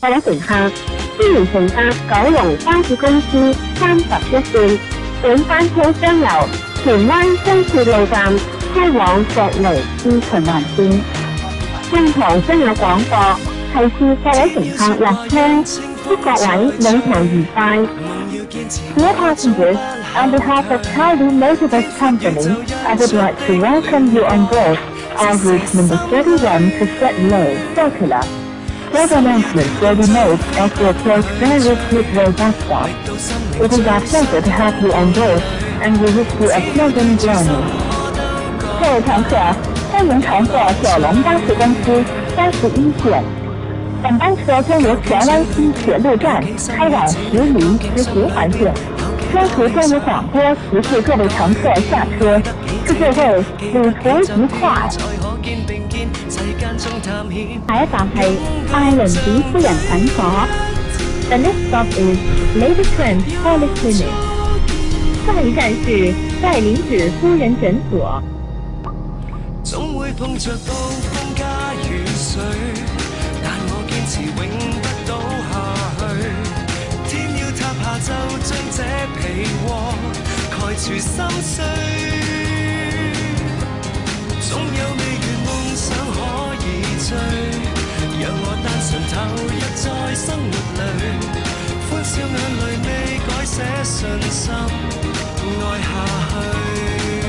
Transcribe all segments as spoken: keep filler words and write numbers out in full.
各位乘客，歡迎乘搭九龍巴士公司三十一線，本班車將由荃灣新鐵路站開往石籬至循環線。站旁將有廣播，提示各位乘客落車，祝各位旅途愉快。Dear passengers, on behalf of Taiwan Motorbus Company, I would like to welcome you on board our route number thirty-one to Setley Circular. Further announcements will be made as we approach various Midway bus stops. It is our pleasure to have you on board, and we wish you a pleasant journey. 各位乘客，欢迎乘坐九龙巴士公司三十一线。本班车将由荃湾西铁路站开往石梨至循环线。车途将有广播提示各位乘客下车，祝各位旅途愉快。下一站係愛倫子夫人診所。The next stop is Lady Trent Polyclinic。下一站是戴林子夫人診所。 總會碰着暴風加雨水，但我堅持永不倒下去。天要塌下就將這被窩蓋住心碎。總有未完夢想可以追，讓我單純投入在生活裏，歡笑眼淚未改寫信心，愛下去。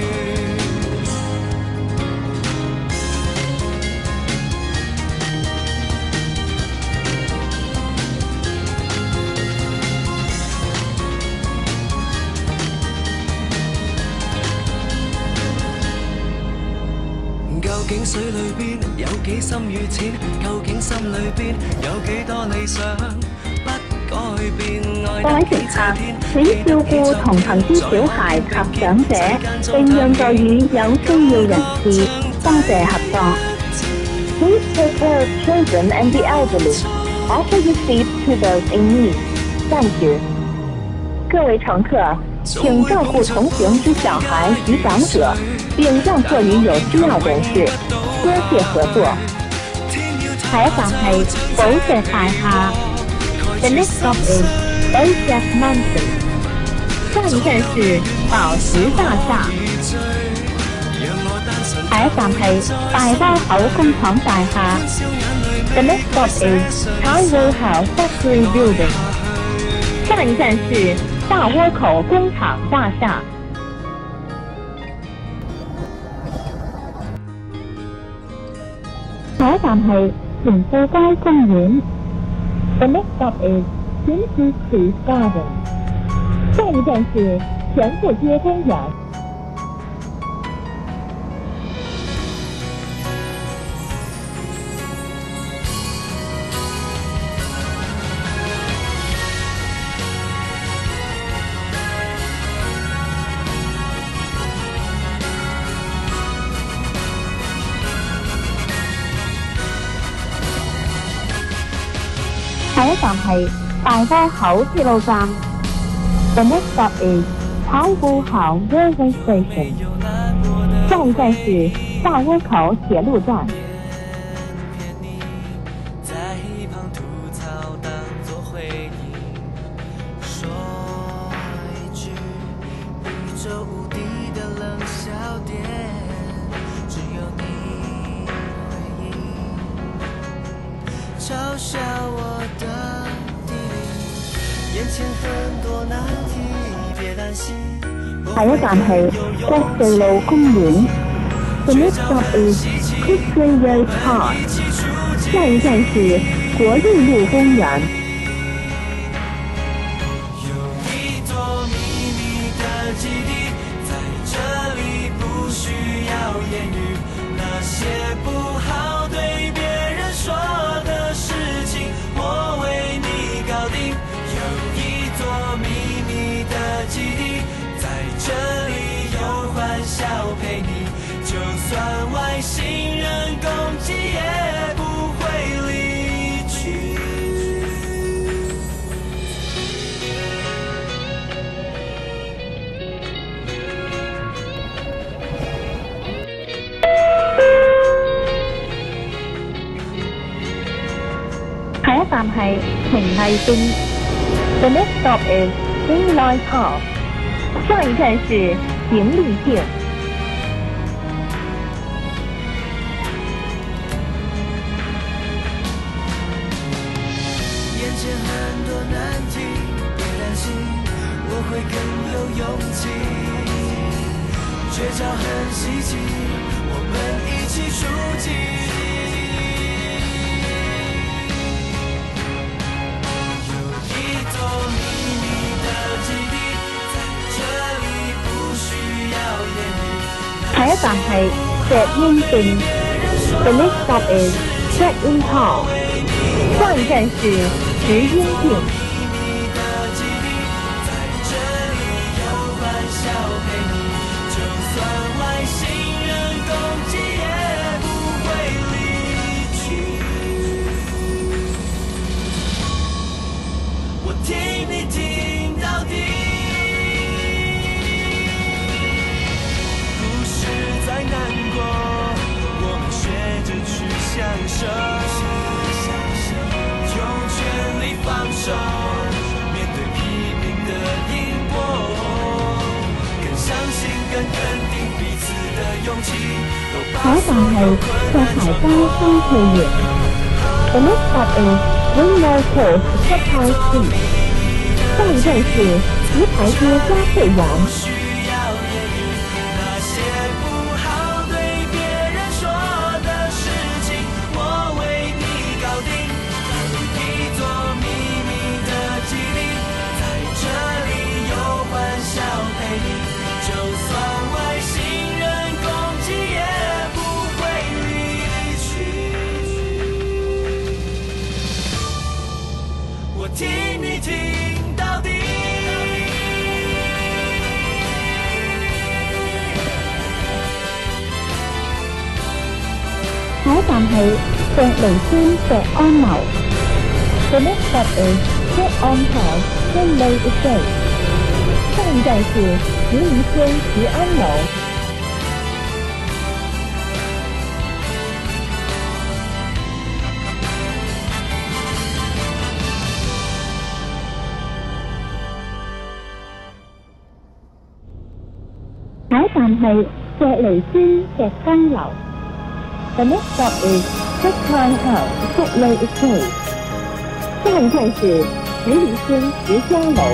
究竟水裏邊有幾深與淺？究竟心裏邊有幾多理想不改變？ 各位乘客，請照顧同行之小孩及長者，並讓座與有需要人士。多謝合作。Please take care of children and the elderly. Offer your seat to those in need. Thank you. 各位乘客，请照顧同行之小孩及長者，並讓座於有需要人士。多謝合作。下一站係寶石大廈。The next stop is Bojack Mansion。下一站是寶石大廈。下一站係大窩口工廠大廈。The next stop is Taiwo House Factory Building。下一站是大窩口工廠大廈。下一站係田富街公園。The next stop is 田富street garden。下一站是田富街公園。下一站係大窩口鐵路站。The next stop is 太湖口 Railway Station。下一站是大窩口鐵路站。 嘲笑我的地理，眼前很多難題，別擔心。 下一站係國際路公園。The next stop is Cookery Road Park。下一站是國立路公園。 有一座秘密的基地，在這裡不需要言語，那些不好對別人說的事情，我為你搞定。有一座秘密的基地，在這裡有歡笑陪你，就算外星人攻擊也不會離去。 一站係平麗線。The next stop is Inline Park。下一站是平麗線。 眼前很多難題，別擔心，我會更有勇氣。絕招很稀奇，我們一起出擊。有一座秘密的基地，在這裡不需要言語。 下一站係石英徑。The next stop is Check-in Town。下一站是石英徑。 聽你聽到底，故事再難過，我們學着去享受，用全力放手，面對批評的因果，更相信更肯定彼此的勇氣。 下一站係石排街新翠園。The next stop is Windmill Court Supply Street。下一站是石排街嘉翠園。 聽你聽到底。 下一站係石梨村石安樓。The next stop is Check-on House Henley Estate。下一站是石梨村石安樓。下一站係石梨村石更樓。The next stop is Check-in House Henley Estate。下一站是石梨村石江樓。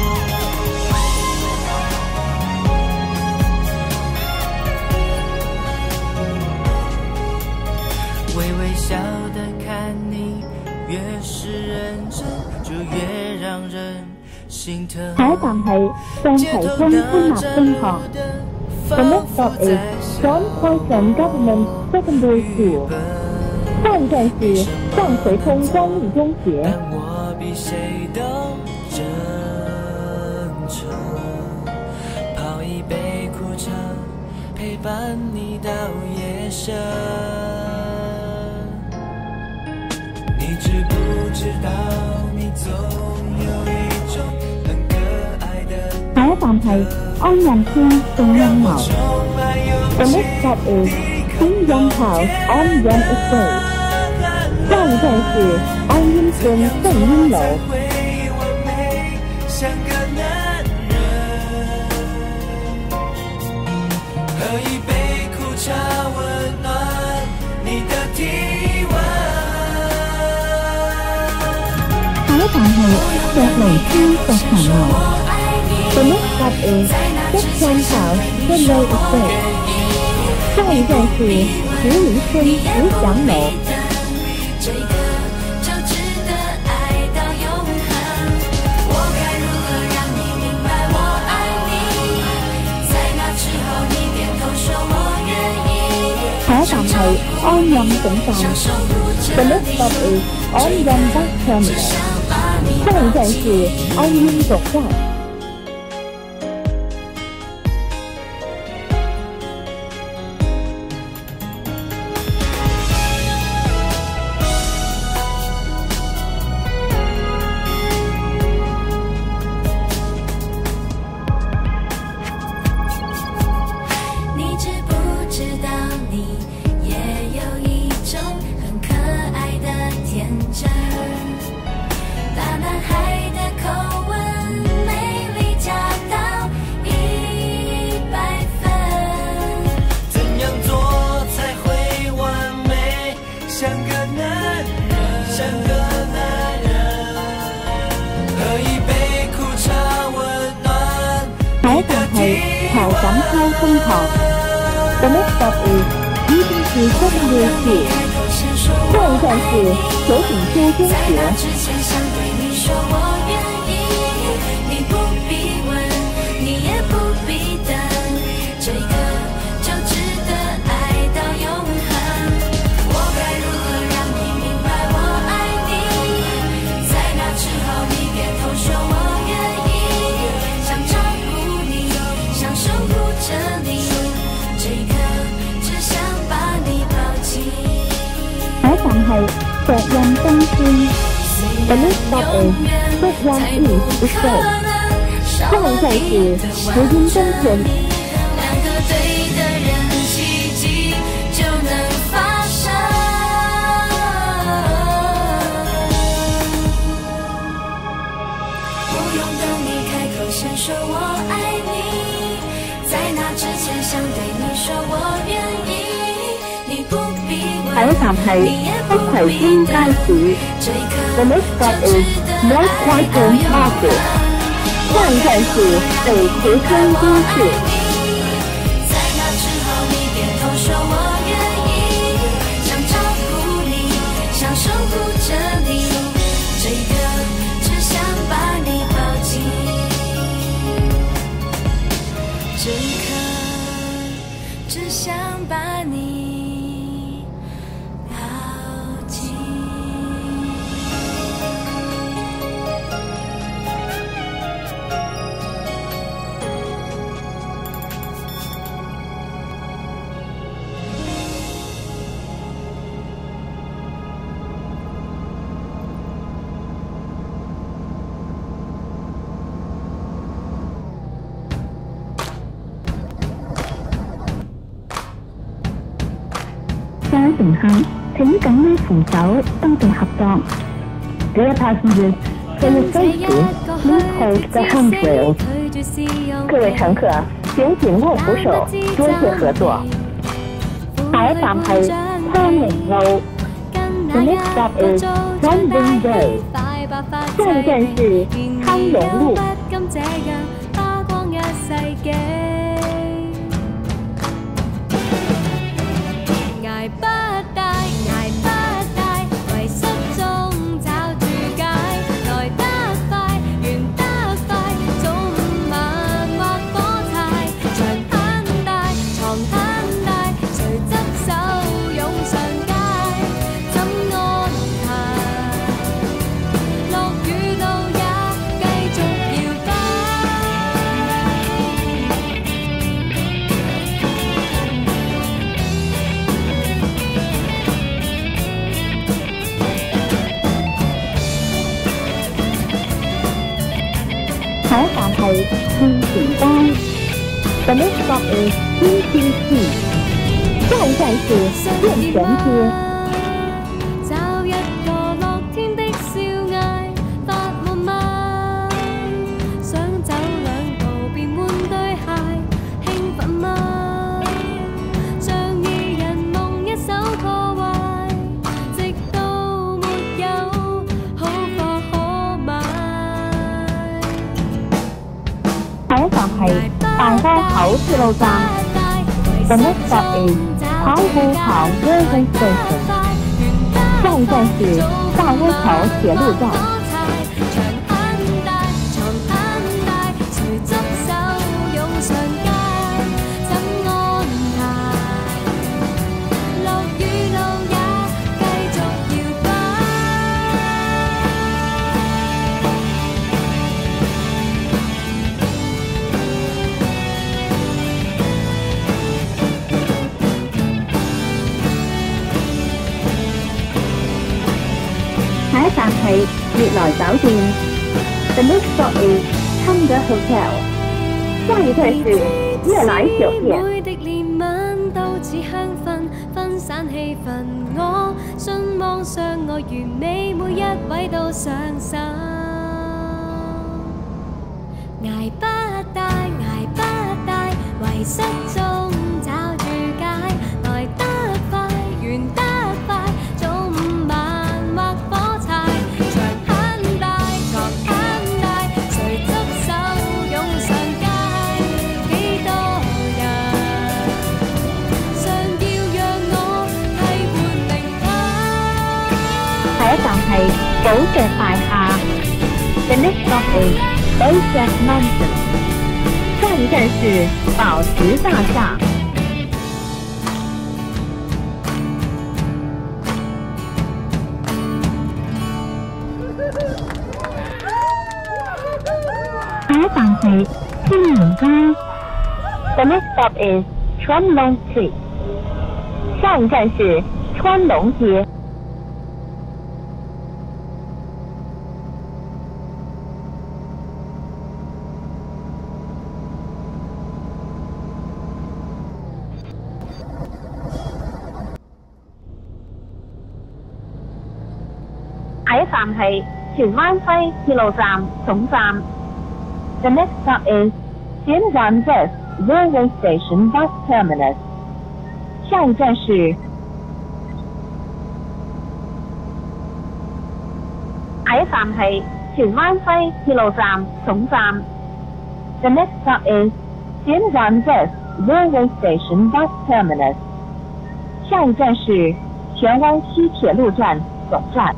微微笑的看你，越是認真，就越讓人心疼。 下一站係上堤涌官立中學。The next stop is John Poison Government Secondary School。下一站是上葵涌公立中學。 但我比誰都真誠，泡一杯苦茶，陪伴你到夜深。你知不知道，你總有一種很可愛的。 下一站係安仁村正音樓。The next stop is King Young House On Young Estate。下一站是安音村正音樓。 喝一杯苦茶，溫暖你的體溫。 下一站係石梨村石牆樓。The next stop is Jackson House Henley Estate。下一站是石梨村石祥樓。下一站係安蔭總站。The next stop is 安蔭 Bus Terminal。下一站是安蔭總站。 也有一種很可愛的天真。 潮感超疯狂。The next stop is 一定是三月四，下一站是九品丘中学。下一站係石印東村 ，The next stop is 石印 East Estate。下一站是福音東村。 先说我爱你，在那之前想对你說我願意，你不必問， 下一站係北葵興街市 ，The next stop is North Whitehall Market。下一站是北葵村街市。 在那之後你別偷說我願意，想照顧你，想守護着你，這一刻只想把你抱緊。這一刻，只想把你抱緊。 各位乘客，請緊握扶手，多謝合作。Dear passengers, for your safety, please hold the handrails. 各位乘客，請緊握扶手，多謝合作。下一站係昌寧路 ，The next stop is London Road。下一站是昌榮路。 捱不大，捱不大，為失蹤找住解，來得快，完得快，早午晚或火柴，牆很大，床很大，誰執手湧上街，怎安排？落雨路也繼續搖擺。 下一站係建前街 ，The next stop is 天線街。下一站是建前街。 找一個樂天的笑嗌，發夢嗎？想走兩步便換對鞋，興奮嗎？像二人夢一手破壞，直到沒有好貨可買。 下一站係大窩口鐵路站 ，The next stop is 跑步跑 Railway Station。下一站是大窩口鐵路站。下一站係悅來酒店 ，The next stop is 康德 Hotel。下一站是悅來酒店。 每滴憐憫都似香薰，分散氣氛。我信望相愛完美，每一位都上手。捱不大，捱不大，為失蹤找住解，來得快，完得快，早午晚或火柴，牆很大，床很大，誰執手湧上街，幾多寶石大廈 The next stop is Bojack Mansion 下一站是寶石大廈。下一站係天龍街 The next stop is 川龍 Street 下一站是川龍街。下一站係荃灣西鐵路站總站。The next stop is 荃灣 West Railway Station Bus Terminus 下一站是下一站係荃灣西鐵路站總站。The next stop is 荃灣 West Railway Station Bus Terminus 下一站是荃灣西鐵路站總站。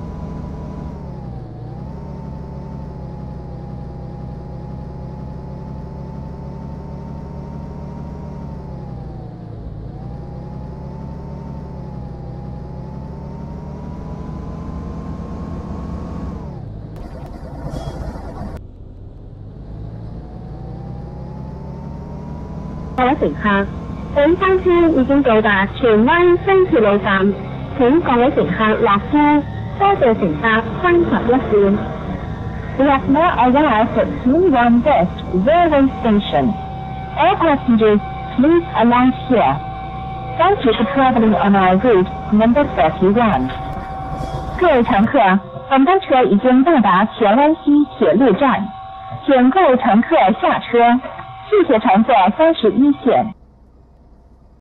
各位乘客，本班車已經到達荃灣西鐵路站，請各位乘客落車，多謝乘客三十一線。We have now arrived at 荃灣 West Railway Station. All passengers, please alight here. Thank you for traveling on our route number thirty-one. 各位乘客，本班車已經到達荃灣西鐵路站，請各位乘客下車。謝謝乘坐三十一線。